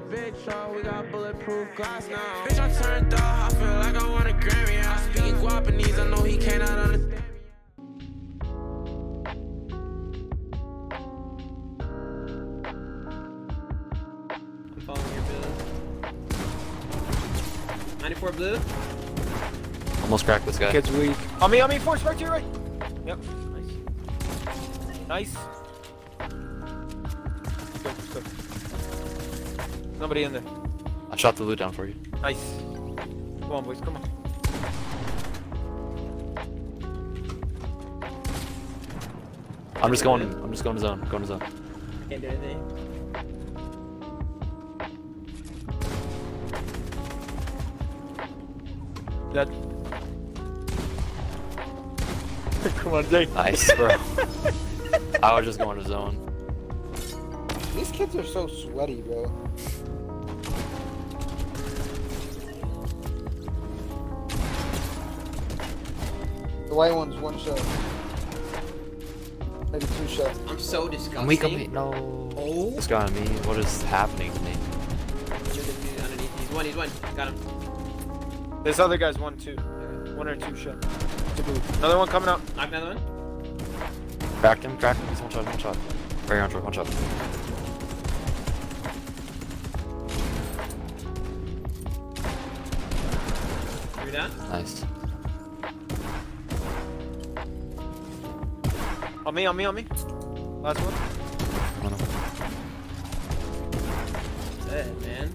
big truck, we got bulletproof glass now. Bitch, I turned up, I feel like I want a Grammy. I'm speaking Guapanese, I know he cannot understand me. I'm following your blue. 94 blue. Almost cracked this guy. Kid's weak. On me, force right to your right. Yep. Nice. Let's go. Nobody in there. I shot the loot down for you. Nice. Come on, boys, come on. I'm just going to zone. Going to zone. Can't do anything. Dead. Come on, Jake. Nice, bro. I was just going to zone. These kids are so sweaty, bro. The white one's one shot. Maybe two shots. I'm so disgusting. I'm weak. No. Oh. What's going on me? What is happening to me? Underneath. He's one. Got him. This other guy's one or two shots. Another one coming out. Knock another one. Cracked him. He's one shot. Very on shot, one shot. You're down? Nice. On me. Last one. Oh, no. Dead, man.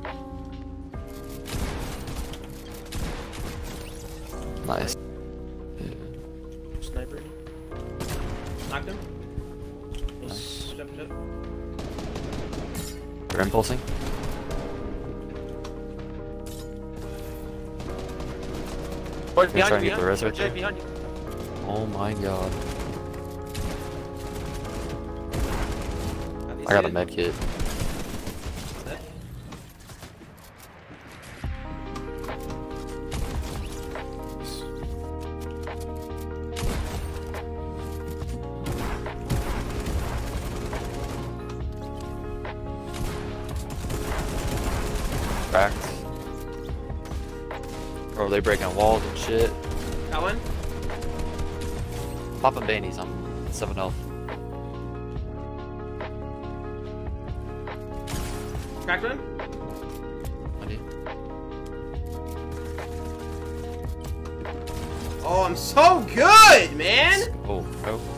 Nice. Sniper. Knocked him. Nice. Push up. They're impulsing. Boys, Trying behind to you, get the res right there. behind you. Oh my god. Have you I got a seen med kit. it? Cracked. Bro, they breaking walls and shit. Got one. Popping bandies, I'm 7 health. Cracked one. I need. Oh, I'm so good, man. Oh, go.